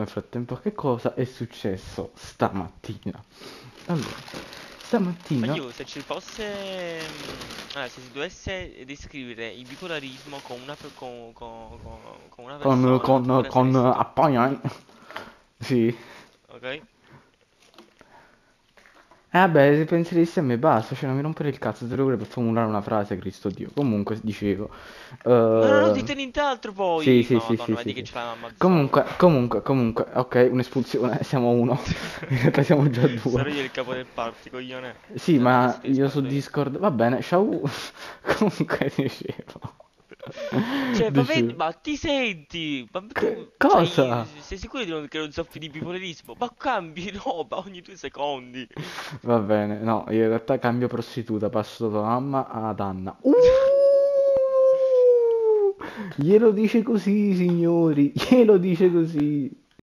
nel frattempo che cosa è successo stamattina. Allora, Ma stamattina io se ci fosse, se si dovesse descrivere il bipolarismo con una, con una con, persona, tu con, quale con saresti tu? appena... Sì. Ok? Vabbè, se penseresti a me basta, cioè non mi rompere il cazzo, te lo per formulare una frase, Cristo Dio. Comunque, dicevo... Ma non eh, dite nient'altro Sì, poi! sì, Ma sì, madonna, sì, sì, vedi che sì. ce l'hai Amazon. Comunque, ok, un'espulsione, siamo uno. In realtà siamo già due. Sarò io il capo del party, coglione. Sì, ma Adesso ti io su rispondo io. Discord... Va bene, ciao. Comunque, dicevo... Cioè, vabbè, Dicevo... ma ti senti? Ma tu, cioè, Cosa? sei sicuro che non soffri di bipolarismo? Ma cambi roba ogni 2 secondi. Va bene, no, io in realtà cambio prostituta, passo da mamma ad Anna. Glielo dice così, signori, glielo dice così.